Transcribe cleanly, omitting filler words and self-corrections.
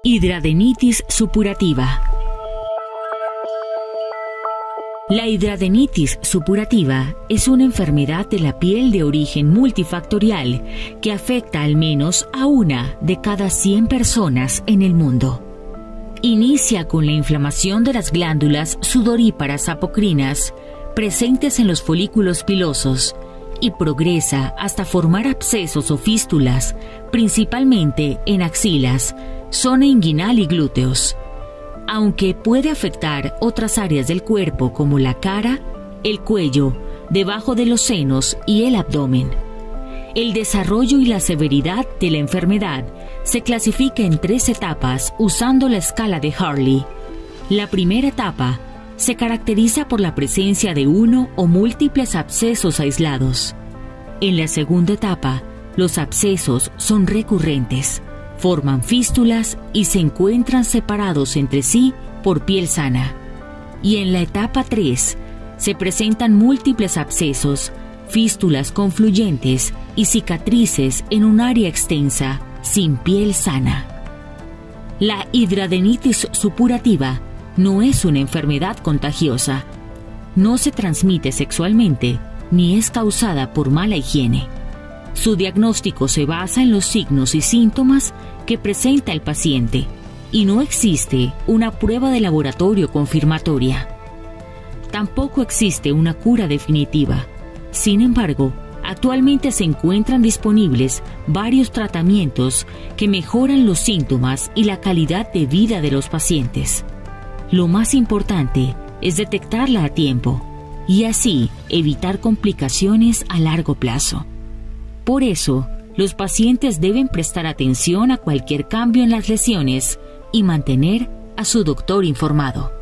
Hidradenitis supurativa. La hidradenitis supurativa es una enfermedad de la piel de origen multifactorial que afecta al menos a 1 de cada 100 personas en el mundo. Inicia con la inflamación de las glándulas sudoríparas apocrinas presentes en los folículos pilosos y progresa hasta formar abscesos o fístulas, principalmente en axilas, zona inguinal y glúteos. Aunque puede afectar otras áreas del cuerpo como la cara, el cuello, debajo de los senos y el abdomen. El desarrollo y la severidad de la enfermedad se clasifica en 3 etapas usando la escala de Harley. La primera etapa se caracteriza por la presencia de 1 o múltiples abscesos aislados. En la segunda etapa, los abscesos son recurrentes, forman fístulas y se encuentran separados entre sí por piel sana. Y en la etapa 3, se presentan múltiples abscesos, fístulas confluyentes y cicatrices en un área extensa, sin piel sana. La hidradenitis supurativa no es una enfermedad contagiosa, no se transmite sexualmente ni es causada por mala higiene. Su diagnóstico se basa en los signos y síntomas que presenta el paciente y no existe una prueba de laboratorio confirmatoria. Tampoco existe una cura definitiva. Sin embargo, actualmente se encuentran disponibles varios tratamientos que mejoran los síntomas y la calidad de vida de los pacientes. Lo más importante es detectarla a tiempo y así evitar complicaciones a largo plazo. Por eso, los pacientes deben prestar atención a cualquier cambio en las lesiones y mantener a su doctor informado.